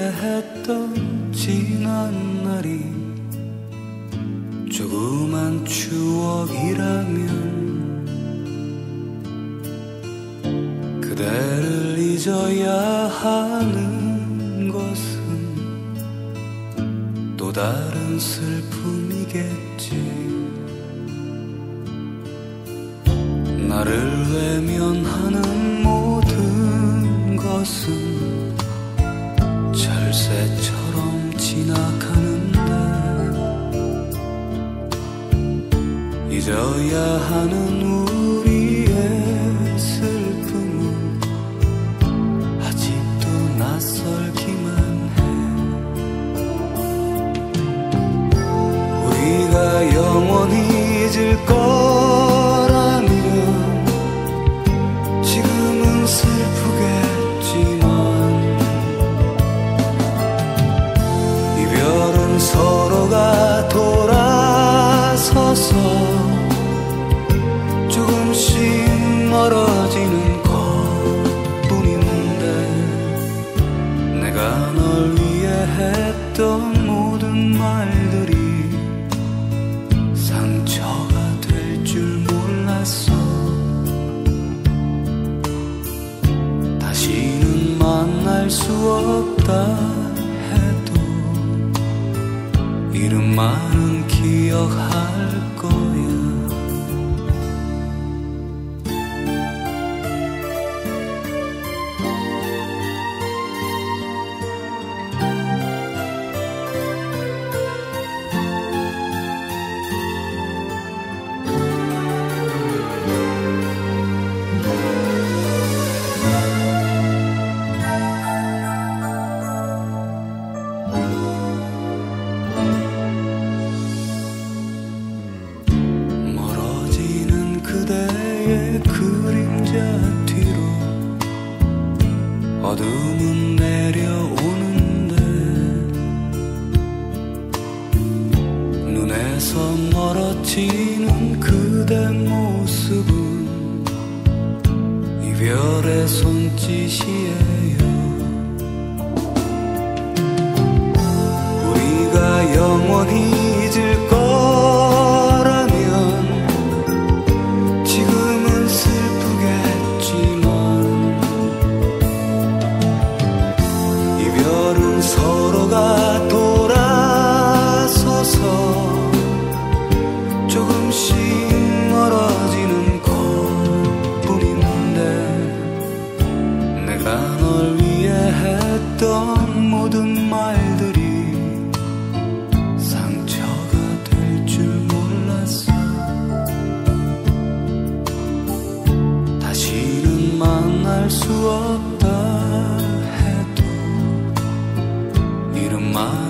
했던 지난 날이 조그만 추억이라면 그대를 잊어야 하는 것은 또 다른 슬픔이겠지. 나를 외면하는 모든 것은 철새처럼 지나가는데 잊어야 하는 우리의 슬픔은 아직도 낯설기만 해. 우리가 영원히 잊을 거라면 지금은 슬프겠지만 이별은 서로가 돌아서서 조금씩 멀어지는 것뿐인데 내가 널 위해 했던 모든 말들이 상처가 될 줄 몰랐어. 다시는 만날 수 없다 해도 이름만은 기억할 거야. 그대의 그림자 뒤로 어둠은 내려오는데 눈에서 멀어지는 그대 모습은 이별의 손짓이에요. 우리가 영원히 잊을 거라면 서로가 돌아서서 조금씩 멀어지는 것뿐인데 내가 널 위해 했던 모든 말들이 상처가 될 줄 몰랐어. 다시는 만날 수 없다 해도 이름만